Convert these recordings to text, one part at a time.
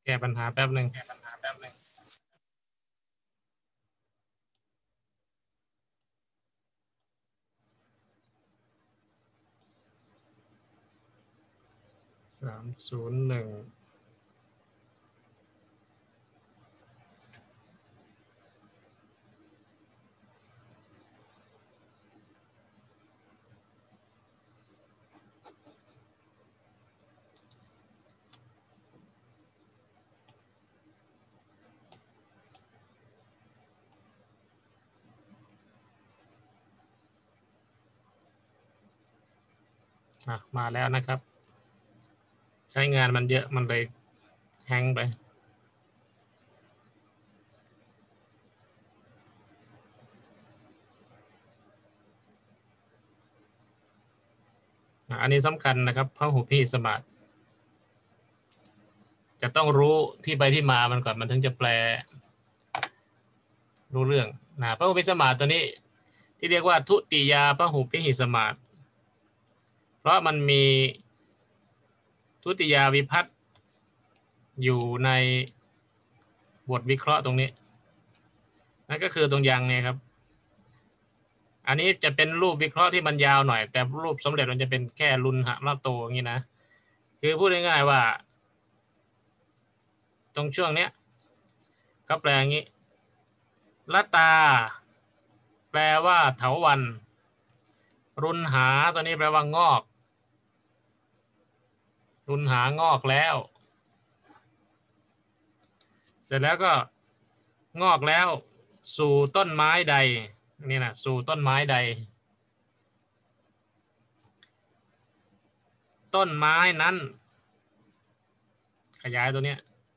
ก้ปัญหาแป๊บหนึ่ง301มาแล้วนะครับใช้งานมันเยอะมันเลยแฮงไปอันนี้สำคัญนะครับพหูพหิสมาสจะต้องรู้ที่ไปที่มามันก่อนมันถึงจะแปลรู้เรื่องพหูพหิสมาสตัวนี้ที่เรียกว่าทุติยาพหูพหิสมาสเพราะมันมีทุติยาวิภัตติอยู่ในบทวิเคราะห์ตรงนี้นั่นก็คือตรงยังเนี่ยครับอันนี้จะเป็นรูปวิเคราะห์ที่มันยาวหน่อยแต่รูปสำเร็จมันจะเป็นแค่รุนหะละโตอย่างนี้นะคือพูดง่ายๆว่าตรงช่วงเนี้ยเขาแปลอย่างนี้ละตาแปลว่าเถาวัลย์รุนหาตัวนี้แปลว่างอกรุนหางอกแล้วเสร็จแล้วก็งอกแล้วสู่ต้นไม้ใดนี่นะสู่ต้นไม้ใดต้นไม้นั้นขยายตัวเนี้ย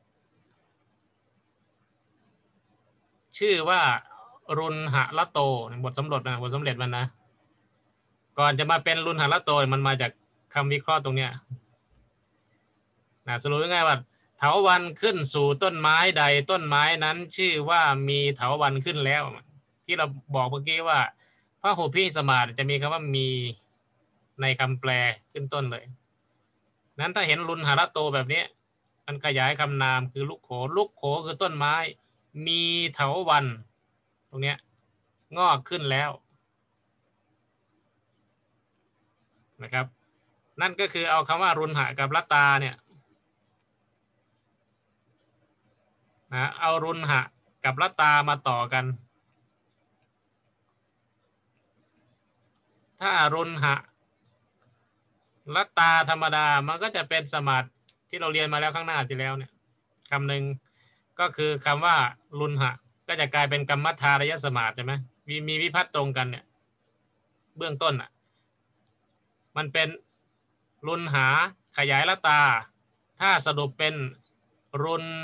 ชื่อว่ารุนหะละโตบทสำรวจนะบทสำเร็จมันนะก่อนจะมาเป็นรุนหะละโตมันมาจากคำวิเคราะห์ตรงเนี้ยสรุปง่ายๆว่าเถาวัลย์ขึ้นสู่ต้นไม้ใดต้นไม้นั้นชื่อว่ามีเถาวัลย์ขึ้นแล้วที่เราบอกเมื่อกี้ว่าพหูพหิสมาสจะมีคำว่ามีในคำแปลขึ้นต้นเลยนั้นถ้าเห็นรุนหะละโตแบบนี้มันขยายคำนามคือลูกโขลูกโขคือต้นไม้มีเถาวัลย์ตรงเนี้ยงอกขึ้นแล้วนะครับนั่นก็คือเอาคำว่ารุนหะกับละตาเนี่ยเอารุนหะกับละตามาต่อกันถ้ารุนหะละตาธรรมดามันก็จะเป็นสมาสที่เราเรียนมาแล้วข้างหน้าที่แล้วเนี่ยคำหนึ่งก็คือคำว่ารุนหะก็จะกลายเป็นกรรมธารยสมาสใช่ไหมมีวิภัตตรงกันเนี่ยเบื้องต้นมันเป็นรุนหาขยายละตาถ้าสรุปเป็นรุน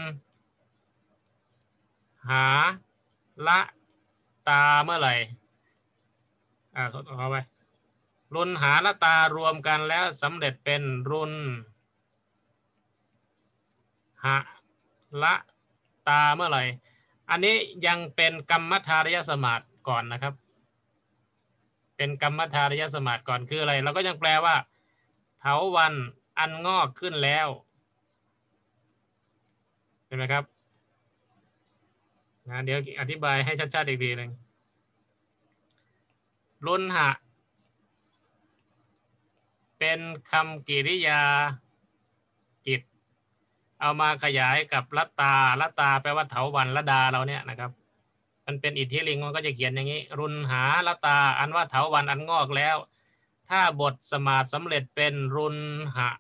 หาละตาเมื่อไหร่ขอไปรุนหาละตารวมกันแล้วสำเร็จเป็นรุนหะละตาเมื่อไหร่อันนี้ยังเป็นกรรมธารยสมาสก่อนนะครับเป็นกรรมธารยสมาสก่อนคืออะไรเราก็ยังแปลว่าเถาวัลย์อันงอกขึ้นแล้วใช่ไหมครับเดี๋ยวอธิบายให้ชัดๆอีกทีหนึ่งรุนหะเป็นคำกริยากิจเอามาขยายกับละตาละตาแปลว่าเถาวัลย์ละดาเราเนี่ยนะครับมันเป็นอิทธิลิงมันก็จะเขียนอย่างนี้รุนหาละตาอันว่าเถาวัลย์อันงอกแล้วถ้าบทสมาสสำเร็จเป็นรุนหะ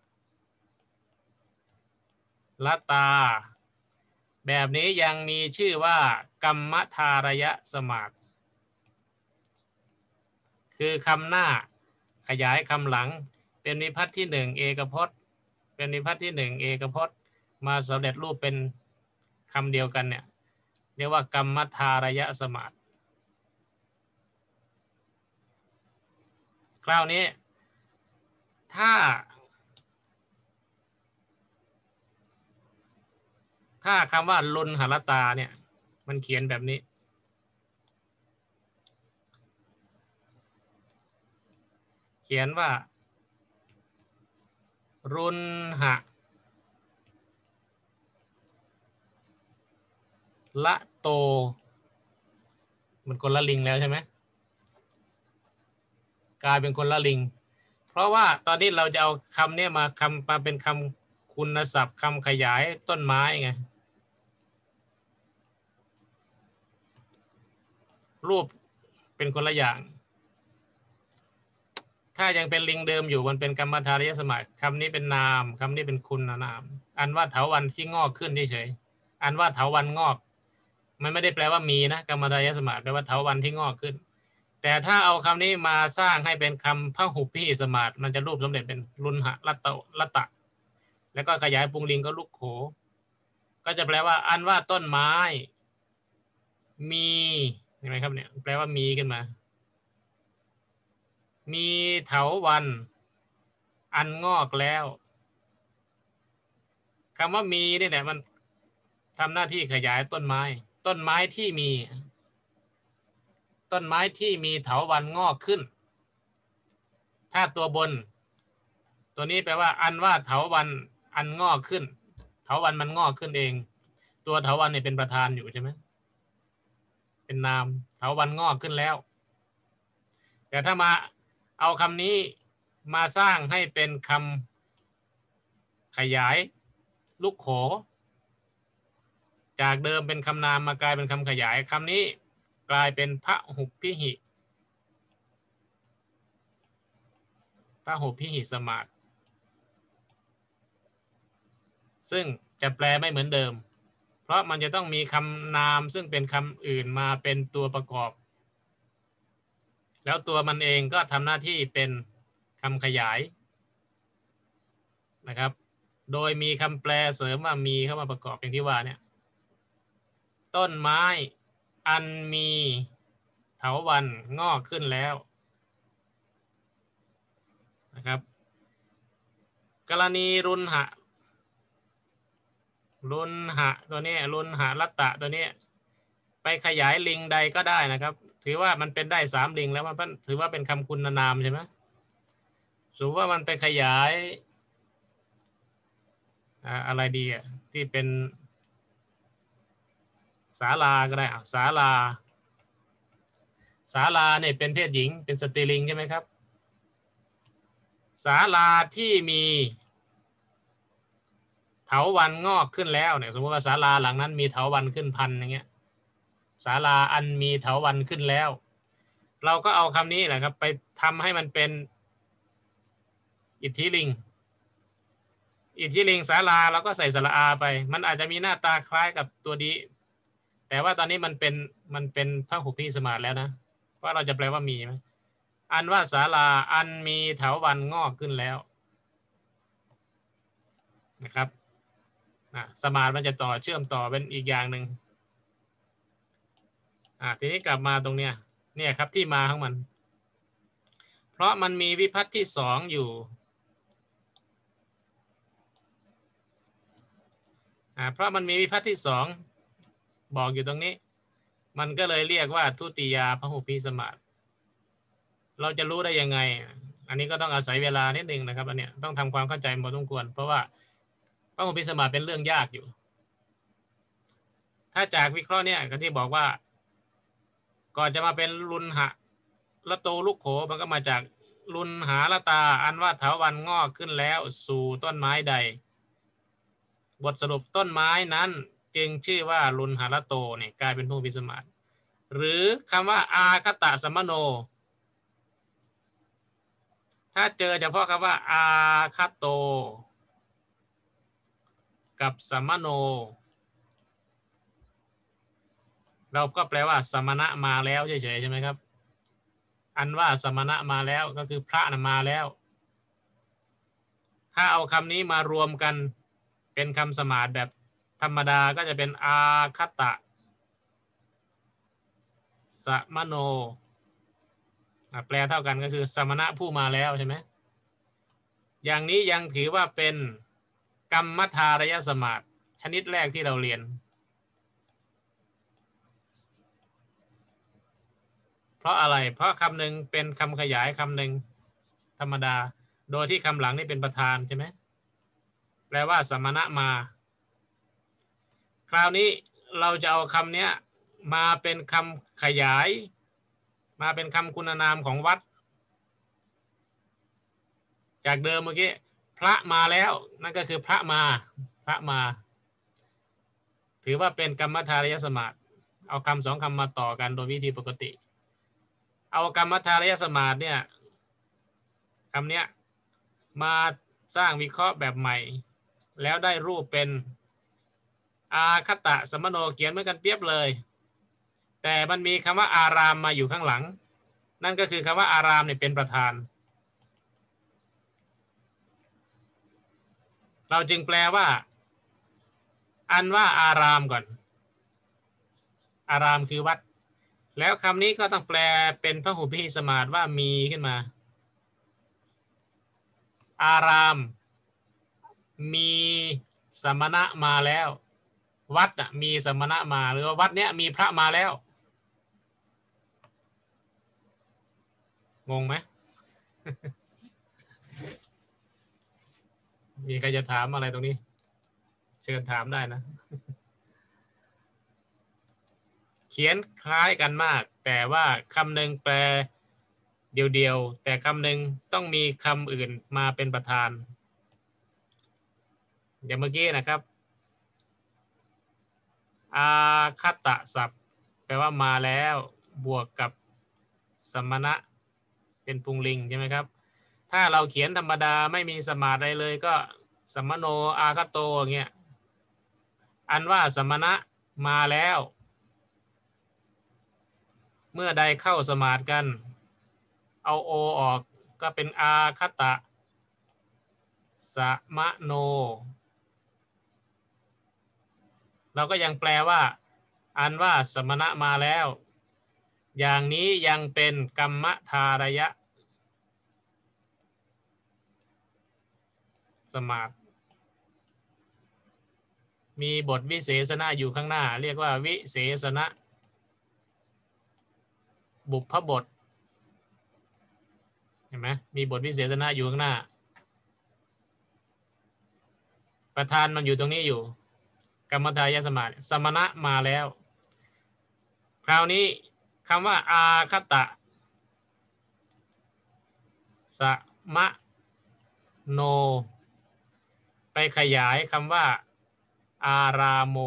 ละตาแบบนี้ยังมีชื่อว่ากรรมธารยสมาสคือคำหน้าขยายคำหลังเป็นวิภัตติที่หนึ่งเอกพจน์เป็นวิภัตติที่หนึ่งเอกพจน์มาสำเร็จรูปเป็นคำเดียวกันเนี่ยเรียกว่ากรรมธารยสมาสคราวนี้ถ้าคำว่าลุนหรตาเนี่ยมันเขียนแบบนี้เขียนว่ารุนหะละโตมันคนละลิงแล้วใช่ไหมกลายเป็นคนละลิงเพราะว่าตอนนี้เราจะเอาคำนี้มาเป็นคำคุณศัพท์คำขยายต้นไม้ไงรูปเป็นคนละอย่างถ้ายังเป็นลิงเดิมอยู่มันเป็นกรรมฐานยสมาคำนี้เป็นนามคำนี้เป็นคุณนามอันว่าเถาวัลย์ที่งอกขึ้นเฉยๆอันว่าเถาวัลย์งอกมันไม่ได้แปลว่ามีนะกรรมฐานยสมาแปลว่าเถาวัลย์ที่งอกขึ้นแต่ถ้าเอาคำนี้มาสร้างให้เป็นคำพหุพิหิสมาสมันจะรูปสำเร็จเป็นรุนหะละตะแล้วก็ขยายปุงลิงก็ลุกโขก็จะแปลว่าอันว่าต้นไม้มีเห็นไหมครับเนี่ยแปลว่ามีขึ้นมามีเถาวัลย์อันงอกแล้วคำว่ามีนี่แหละมันทำหน้าที่ขยายต้นไม้ต้นไม้ที่มีต้นไม้ที่มีเถาวัลย์งอกขึ้นถ้าตัวบนตัวนี้แปลว่าอันว่าเถาวัลย์อันงอกขึ้นเถาวัลย์มันงอกขึ้นเองตัวเถาวัลย์เนี่ยเป็นประธานอยู่ใช่ไหมเป็นนามเถาวัลย์งอกขึ้นแล้วแต่ถ้ามาเอาคำนี้มาสร้างให้เป็นคำขยายลูกโขจากเดิมเป็นคำนามมากลายเป็นคำขยายคำนี้กลายเป็นพหุพิหิสมาสซึ่งจะแปลไม่เหมือนเดิมเพราะมันจะต้องมีคำนามซึ่งเป็นคำอื่นมาเป็นตัวประกอบแล้วตัวมันเองก็ทำหน้าที่เป็นคำขยายนะครับโดยมีคำแปลเสริมว่ามีเข้ามาประกอบอย่างที่ว่าเนี่ยต้นไม้อันมีเถาวัลย์งอกขึ้นแล้วนะครับกรณีรุนหะตัวนี้รุนหะลัตตะตัวนี้ไปขยายลิงใดก็ได้นะครับถือว่ามันเป็นได้3ลิงแล้วมันถือว่าเป็นคำคุณนามใช่ไหมสมมติว่ามันไปขยายอะไรดีอ่ะที่เป็นศาลาก็ได้ศาลาเนี่ยเป็นเพศหญิงเป็นสตรีลิงใช่ไหมครับศาลาที่มีเถาวัลย์งอกขึ้นแล้วเนี่ยสมมติว่าศาลาหลังนั้นมีเถาวัลย์ขึ้นพันอย่างเงี้ยศาลาอันมีเถาวัลย์ขึ้นแล้วเราก็เอาคำนี้แหละครับไปทำให้มันเป็นอิทธิลิงศาลาเราก็ใส่สระอาไปมันอาจจะมีหน้าตาคล้ายกับตัวดีแต่ว่าตอนนี้มันเป็นพหุพิสมาสแล้วนะว่าเราจะแปลว่ามีไหมอันว่าศาลาอันมีเถาวัลย์งอกขึ้นแล้วนะครับสมาสมันจะต่อเชื่อมต่อเป็นอีกอย่างหนึ่งทีนี้กลับมาตรงเนี้ยเนี่ยครับที่มาของมันเพราะมันมีวิภัตที่2อยู่เพราะมันมีวิภัตที่2บอกอยู่ตรงนี้มันก็เลยเรียกว่าทุติยาพหุพิสมาสเราจะรู้ได้ยังไงอันนี้ก็ต้องอาศัยเวลานิดนึงนะครับอันเนี้ยต้องทำความเข้าใจพอสมควรเพราะว่าพหุพิสมาสเป็นเรื่องยากอยู่ถ้าจากวิเคราะห์เนี่ยก็ที่บอกว่าก่อนจะมาเป็นรุนหะละโตลุกโขมันก็มาจากรุนหาละตาอันว่าเถาวัลย์งอกขึ้นแล้วสู่ต้นไม้ใดบทสรุปต้นไม้นั้นจึงชื่อว่ารุนหาละโตเนี่ยกลายเป็นพหุพิสมาสหรือคำว่าอาคตะสัมมโนถ้าเจอเฉพาะคำว่าอาคโตกับสัมมโนเราก็แปลว่าสมณะมาแล้วเฉยๆใช่ไหมครับอันว่าสมณะมาแล้วก็คือพระนมาแล้วถ้าเอาคำนี้มารวมกันเป็นคำสมาสแบบธรรมดาก็จะเป็นอาคตะสัมมโนแปลเท่ากันก็คือสมณะผู้มาแล้วใช่ไหมอย่างนี้ยังถือว่าเป็นกรรมทารยสมาสชนิดแรกที่เราเรียนเพราะอะไรเพราะคำหนึ่งเป็นคำขยายคำหนึ่งธรรมดาโดยที่คำหลังนี่เป็นประธานใช่ไหมแปลว่าสมณะมาคราวนี้เราจะเอาคำนี้มาเป็นคำขยายมาเป็นคำคุณนามของวัดจากเดิมเมื่อกี้พระมาแล้วนั่นก็คือพระมาถือว่าเป็นกรรมฐานยสมาสเอาคำสองคำมาต่อกันโดยวิธีปกติเอากรรมฐานยสมาสเนี่ยคำนี้มาสร้างวิเคราะห์แบบใหม่แล้วได้รูปเป็นอาคตะสมโนเขียนเหมือนกันเปียบเลยแต่มันมีคำว่าอารามมาอยู่ข้างหลังนั่นก็คือคำว่าอารามเนี่ยเป็นประธานเราจึงแปลว่าอันว่าอารามก่อนอารามคือวัดแล้วคำนี้ก็ต้องแปลเป็นพหุพหิสมาสว่ามีขึ้นมาอารามมีสมณะมาแล้ววัดมีสมณะมาหรือว่าวัดเนี้ยมีพระมาแล้วงงไหม มีใครจะถามอะไรตรงนี้เชิญถามได้นะเขียนคล้ายกันมากแต่ว่าคำหนึ่งแปลเดียวๆแต่คำหนึ่งต้องมีคำอื่นมาเป็นประธานอย่างเมื่อกี้นะครับอาคตะศัพท์แปลว่ามาแล้วบวกกับสมณะเป็นพุงลิงใช่ไหมครับถ้าเราเขียนธรรมดาไม่มีสมาสอะไรเลยก็สมโนอาคโตอย่างเงี้ยอันว่าสมณะมาแล้วเมื่อใดเข้าสมาสกันเอาโอออกก็เป็นอาคตะสมโนเราก็ยังแปลว่าอันว่าสมณะมาแล้วอย่างนี้ยังเป็นกรรมทารยะสมาสมีบทวิเศษณะอยู่ข้างหน้าเรียกว่าวิเศษณะบุพบทเห็นไหมมีบทวิเศษณะอยู่ข้างหน้าประธานมันอยู่ตรงนี้อยู่กรรมทายสมาสสมณะมาแล้วคราวนี้คำว่าอาคตะสมโนไปขยายคำว่าอารามโม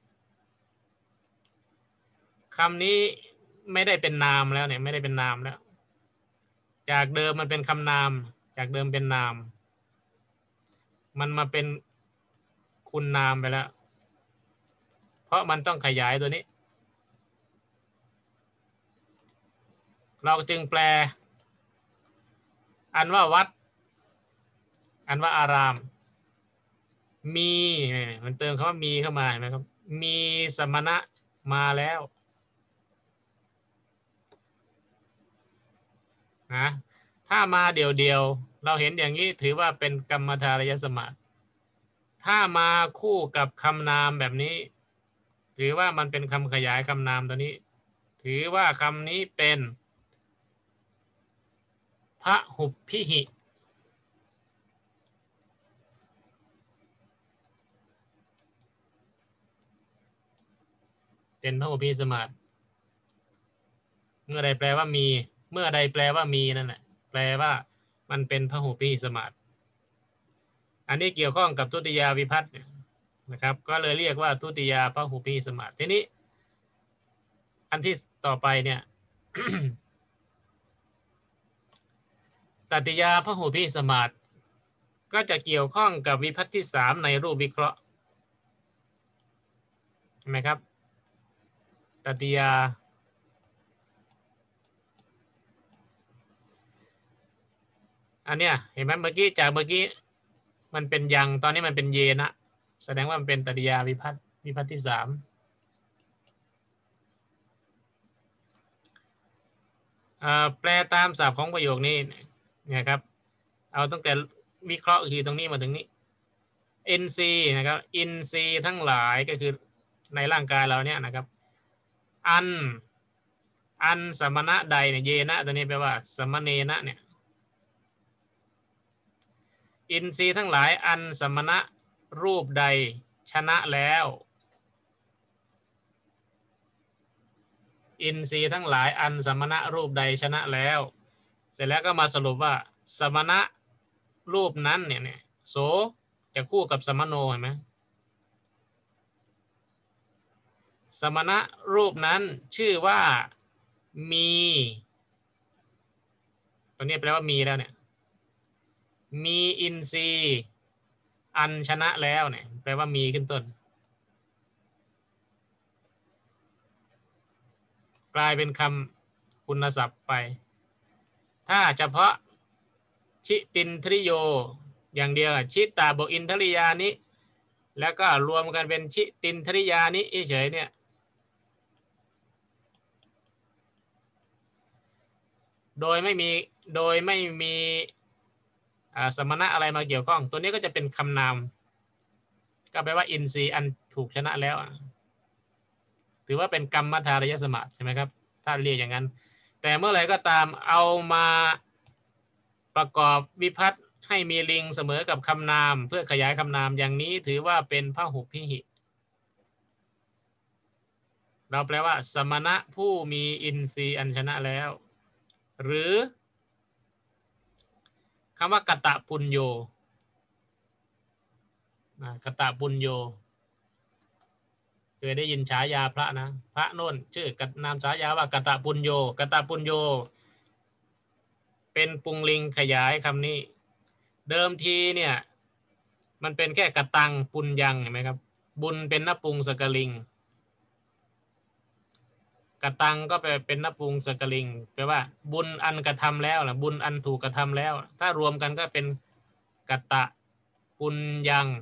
คำนี้ไม่ได้เป็นนามแล้วเนี่ยไม่ได้เป็นนามแล้วจากเดิมมันเป็นคำนามจากเดิมเป็นนามมันมาเป็นคุณนามไปแล้วเพราะมันต้องขยายตัวนี้เราจึงแปลอันว่าวัดอันว่าอารามมีมันเติมคำว่ามีเข้ามาเห็นไหมครับมีสมณะมาแล้วนะถ้ามาเดี่ยวๆเราเห็นอย่างนี้ถือว่าเป็นกรรมทารยสมาสถ้ามาคู่กับคำนามแบบนี้ถือว่ามันเป็นคำขยายคำนามตัวนี้ถือว่าคำนี้เป็นพหุพพิหิเป็นพหุพพิสมาสเมื่อใดแปลว่ามีเมื่อใดแปลว่ามีนั่นแหละแปลว่ามันเป็นพหุพพิสมาสอันนี้เกี่ยวข้องกับทุติยาวิภัตตินะครับก็เลยเรียกว่าทุติยาพหุพพิสมาสทีนี้อันที่ต่อไปเนี่ยตติยาพหุพพิสมาสก็จะเกี่ยวข้องกับวิภัตติที่3ในรูปวิเคราะห์ใช่ไหมครับตติยาอันเนี้ยเห็นไหมเมื่อกี้จากเมื่อกี้มันเป็นยังตอนนี้มันเป็นเยนะแสดงว่ามันเป็นตติยาวิภัตติที่3แปลตามศัพท์ของประโยคนี้นะครับเอาตั้งแต่วิเคราะห์คือตรงนี้มาถึงนี้ NC นะครับอินทรีย์ทั้งหลายก็คือในร่างกายเราเนี่ยนะครับอันสมณะใดเนี่ยเยนะตัวนี้แปลว่าสมเนนะเนี่ยอินทรีย์ทั้งหลายอันสมณะรูปใดชนะแล้วอินทรีย์ทั้งหลายอันสมณะรูปใดชนะแล้วเสร็จแล้วก็มาสรุปว่าสมณะรูปนั้นเนี่ยโสจะคู่กับสมโนเห็นไหมสมณะรูปนั้นชื่อว่ามีตัวนี้แปลว่ามีแล้วเนี่ยมีอินทรีย์อันชนะแล้วเนี่ยแปลว่ามีขึ้นต้นกลายเป็นคำคุณศัพท์ไปถ้าเฉพาะชิตินทริโยอย่างเดียวชิตาบวกอินทริยานิแล้วก็รวมกันเป็นชิตินทริยานิเฉยเนี่ยโดยไม่มีสมณะอะไรมาเกี่ยวข้องตัวนี้ก็จะเป็นคำนามก็แปลว่าอินทรีย์อันถูกชนะแล้วถือว่าเป็นกรรมมัทารยสมาธิใช่ไหมครับถ้าเรียกอย่างนั้นแต่เมื่อไหร่ก็ตามเอามาประกอบวิภัตติให้มีลิงเสมอกับคำนามเพื่อขยายคำนามอย่างนี้ถือว่าเป็นพหุพิหิเราแปลว่าสมณะผู้มีอินทรีย์อันชนะแล้วหรือคำว่ากตปุญโญกตปุญโญเคยได้ยินฉายาพระนะพระโน่นชื่อนามฉายาว่ากตปุญโญกตปุญโญเป็นปุงลิงขยายคำนี้เดิมทีเนี่ยมันเป็นแค่กตังปุญญังเห็นไหมครับบุญเป็นนปุงสกลิงกตังก็เป็นนปุงสกลิงแปลว่าบุญอันกระทำแล้วนะบุญอันถูกกระทำแล้วถ้ารวมกันก็เป็นกตะปุญญัง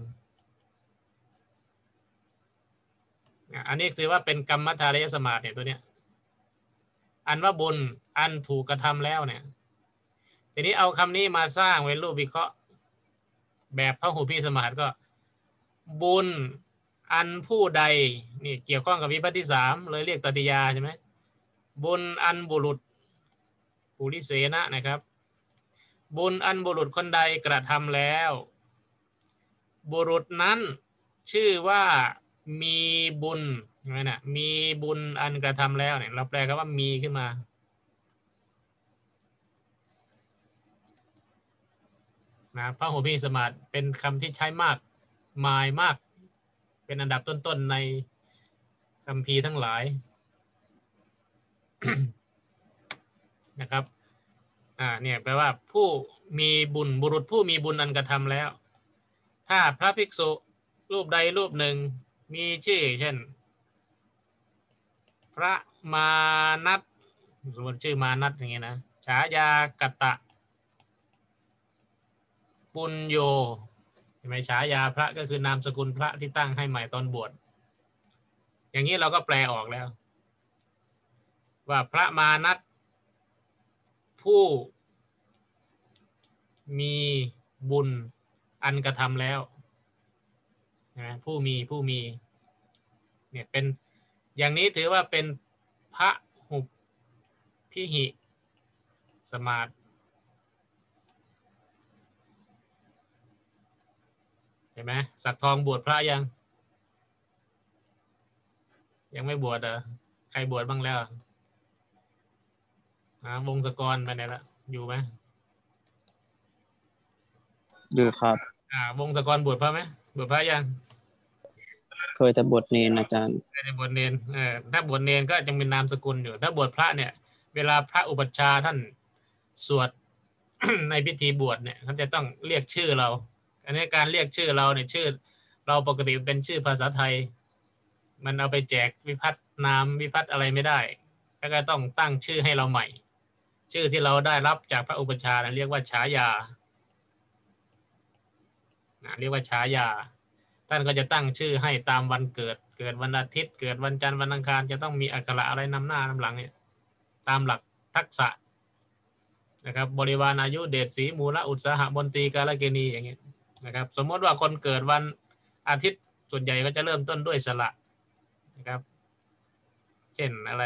อันนี้ถือว่าเป็นกรรมมัทารยสมาธิเนี่ยตัวเนี้ยอันว่าบุญอันถูกกระทำแล้วเนี่ยทีนี้เอาคำนี้มาสร้างเป็นรูปวิเคราะห์แบบพหุพิสมาธิก็บุญอันผู้ใดนี่เกี่ยวข้องกับวิภัตติที่3เลยเรียกตติยาใช่ไหมบุญอันบุรุษปุริเสนะนะครับบุญอันบุรุษคนใดกระทำแล้วบุรุษนั้นชื่อว่ามีบุญใช่ไหมนะมีบุญอันกระทำแล้วเนี่ยเราแปลคำว่ามีขึ้นมานะพหุพิสมาธิเป็นคำที่ใช้มากมายมากเป็นอันดับต้นๆในคัมภีร์ทั้งหลาย นะครับเนี่ยแปลว่าผู้มีบุญบุรุษผู้มีบุญอันกระทำแล้วถ้าพระภิกษุรูปใดรูปหนึ่งมีชื่อเช่นพระมานัตสมมติชื่อมานัตอย่างเงี้ยนะฉายากตะปุญโยใช่ไหมฉายาพระก็คือนามสกุลพระที่ตั้งให้ใหม่ตอนบวชอย่างนี้เราก็แปลออกแล้วว่าพระมานัตผู้มีบุญอันกระทำแล้วนะผู้มีเนี่ยเป็นอย่างนี้ถือว่าเป็นพระหุพิหิสมาธิเห็นไหมสักทองบวชพระยังไม่บวชเหรอใครบวชบ้างแล้ววงศกรไปไหนละอยู่ไหมอยู่ครับวงศกรบวชพระไหมบวชพระยังเคยแต่บวชเนรอาจารย์เคยแต่บวชเนรถ้าบวชเนรก็ยังเป็นนามสกุลอยู่ถ้าบวชพระเนี่ยเวลาพระอุปัชฌาย์ท่านสวด ในพิธีบวชเนี่ยเขาจะต้องเรียกชื่อเราอันนี้การเรียกชื่อเราเนี่ยชื่อเราปกติเป็นชื่อภาษาไทยมันเอาไปแจกวิภัตนามวิภัตอะไรไม่ได้ก็ต้องตั้งชื่อให้เราใหม่ชื่อที่เราได้รับจากพระอุปัชฌาย์เรียกว่าฉายาเรียกว่าฉายาท่านก็จะตั้งชื่อให้ตามวันเกิดวันอาทิตย์เกิดวันจันทร์วันอังคารจะต้องมีอักขระอะไรนำหน้านำหลังเนี่ยตามหลักทักษะนะครับบริวารอายุเดชศรีมูลอุตสาหมนตรีกาลเกณีอย่างเงี้ยนะครับสมมติว่าคนเกิดวันอาทิตย์ส่วนใหญ่ก็จะเริ่มต้นด้วยสระนะครับเช่นอะไร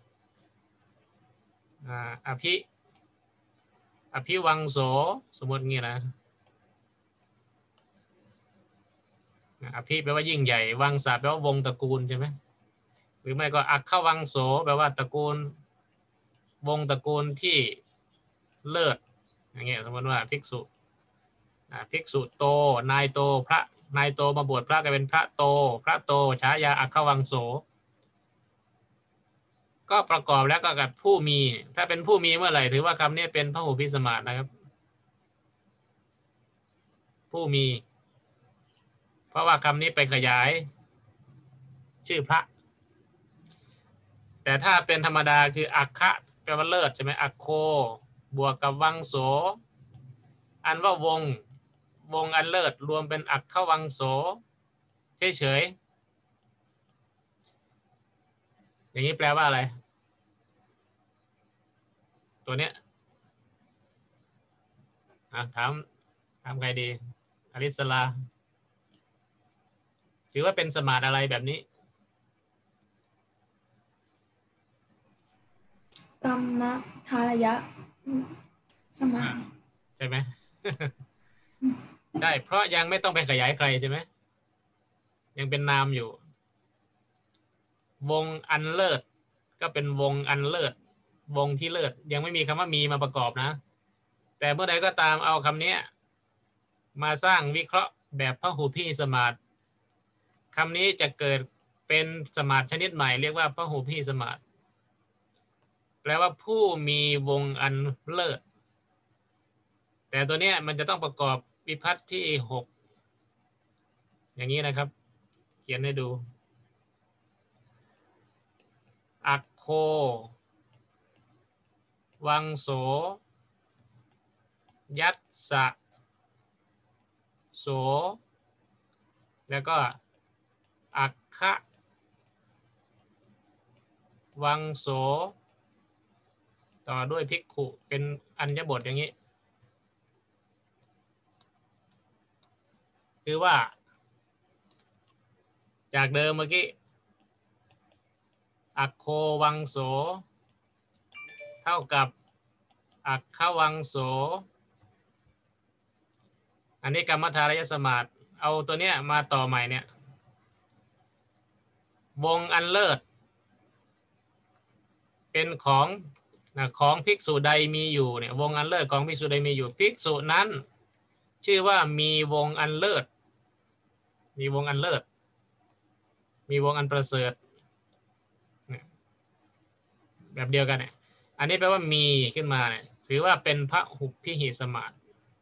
อภิวังโสสมมติงี้นะอภิแปลว่ายิ่งใหญ่วังสาแปลว่าวงตระกูลใช่ไหมหรือไม่ก็อักขวังโสแปลว่าตระกูลวงตระกูลที่เลิศอย่างเงี้ยสมมติว่าภิกษุภิกษุโตนายโตพระนายโตมาบวชพระก็เป็นพระโตพระโตฉายาอักขวังโสก็ประกอบแล้วก็กับผู้มีถ้าเป็นผู้มีเมื่อไหร่ถือว่าคำนี้เป็นพหูพิสมาสนะครับผู้มีเพราะว่าคำนี้ไปขยายชื่อพระแต่ถ้าเป็นธรรมดาคืออักขะแปลว่าเลิศใช่ไหมอักโคบวกกับวังโสอันว่าวงอันเลิศรวมเป็นอักขวังโสเฉยๆอย่างนี้แปลว่าอะไรตัวเนี้ยถามใครดีอลิสลาถือว่าเป็นสมาธิอะไรแบบนี้กรรมทารยะสมาธิใช่ไหม ใช่เพราะยังไม่ต้องไปขยายใครใช่ไหมยังเป็นนามอยู่ วงอันเลิศก็เป็นวงอันเลิศวงที่เลิศยังไม่มีคำว่ามีมาประกอบนะแต่เมื่อใดก็ตามเอาคำนี้มาสร้างวิเคราะห์แบบพหูพิสมาสคำนี้จะเกิดเป็นสมาสชนิดใหม่เรียกว่าพหูพิสมาสแปลว่าผู้มีวงอันเลิศแต่ตัวเนี้ยมันจะต้องประกอบวิภัตติที่6อย่างนี้นะครับเขียนให้ดูอักโควังโสยัสสะโสแล้วก็อักขะวังโสต่อด้วยภิกขุเป็นอัญญบทอย่างนี้คือว่าจากเดิมเมื่อกี้อักโควังโสเท่ากับอักขวังโสอันนี้กรรมทารยสมาสเอาตัวเนี้ยมาต่อใหม่เนี่ยวงอันเลิศเป็นของภิกษุใดมีอยู่เนี่ยวงอันเลิศของภิกษุใดมีอยู่ภิกษุนั้นชื่อว่ามีวงอันเลิศมีวงอันเลิศมีวงอันประเสริฐแบบเดียวกันเนี่ยอันนี้แปลว่ามีขึ้นมาเนี่ยถือว่าเป็นพหุพิหิสมาส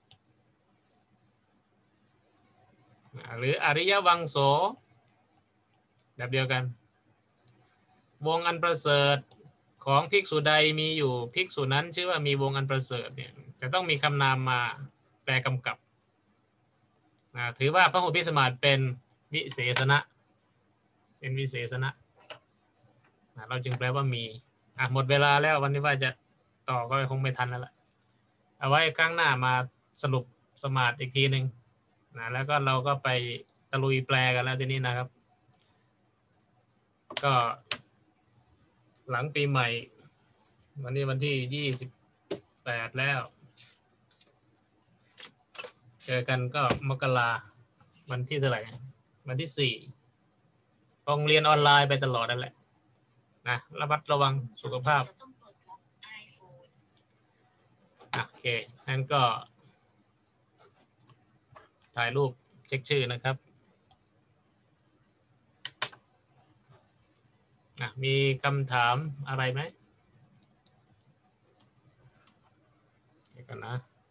หรืออริยวังโสแบบเดียวกันวงอันประเสริฐของภิกษุใดมีอยู่ภิกษุนั้นชื่อว่ามีวงอันประเสริฐเนี่ยจะต้องมีคำนามมาแปลกำกับถือว่าพหุพิสมาสเป็นวิเศษณะเป็นวิเศษณะเราจึงแปลว่ามีหมดเวลาแล้ววันนี้ว่าจะต่อก็คงไม่ทันแล้วล่ะเอาไว้ครั้งหน้ามาสรุปสมาสอีกทีหนึ่งแล้วก็เราก็ไปตะลุยแปลกันแล้วทีนี้นะครับก็หลังปีใหม่วันนี้วันที่28แล้วเจอกันก็มกราวันที่เท่าไหร่วันที่4คงเรียนออนไลน์ไปตลอดนั่นแหละนะระมัดระวังสุขภาพโอเคงั้นก็ถ่ายรูปเช็คชื่อนะครับมีคำถามอะไรไหมเดี๋ยวกันนะ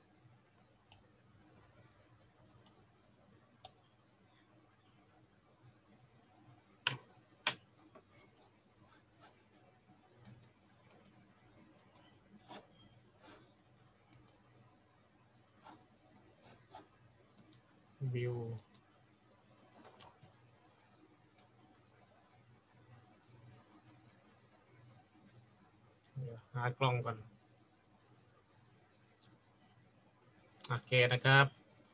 วิวหากล้องก่อนโอเคนะครับ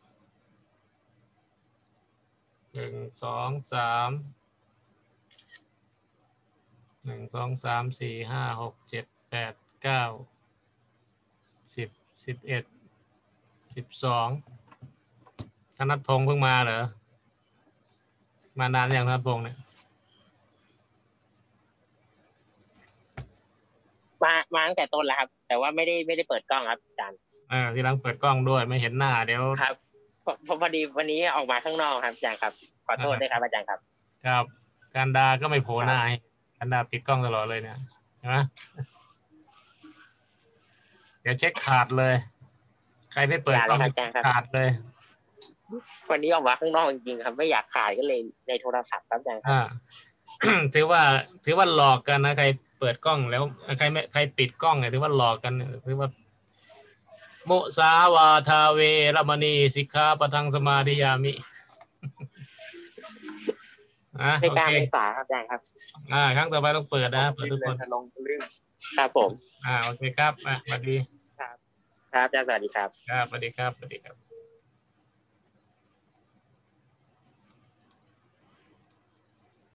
1 2 3 1 2 3 4 5 6 7 8 9 10 11 12ธนัทพงษ์เพิ่งมาเหรอมานานอย่างธนัทพงษ์เนี่ยมาตั้งแต่ต้นแล้วครับ แต่ว่าไม่ได้เปิดกล้องครับอาจารย์ทีหลังเปิดกล้องด้วยไม่เห็นหน้าเดี๋ยวครับพอดีวันนี้ออกมาข้างนอกครับอาจารย์ครับขอโทษด้วยครับอาจารย์ครับครับการดาก็ไม่โผล่หน้าให้การดาปิดกล้องตลอดเลยเนี่ยใช่ไหมเดี๋ยวเช็คขาดเลย ใครไม่เปิดกล้องอย่าเลยครับอาจารย์ครับขาดเลยวันนี้ออกมาข้างนอกจริงๆครับไม่อยากขายก็เลยในโทรศัพท์ครับอาจารย์ครับถือว่าหลอกกันนะใครเปิดกล้องแล้วใครปิดกล้องเนี่ยถือว่าหลอกกันถือว่ามุสาวาทาเวรมณีสิกขาปะทังสมาธิยามิไม่กล้าโอเคไม่สาครับอาจารย์ครับครั้งต่อไปต้องเปิดนะเปิดทุกคนลงเรื่องครับผมโอเคครับสวัสดีครับอาจารย์สวัสดีครับครับสวัสดีครับสวัสดีครับ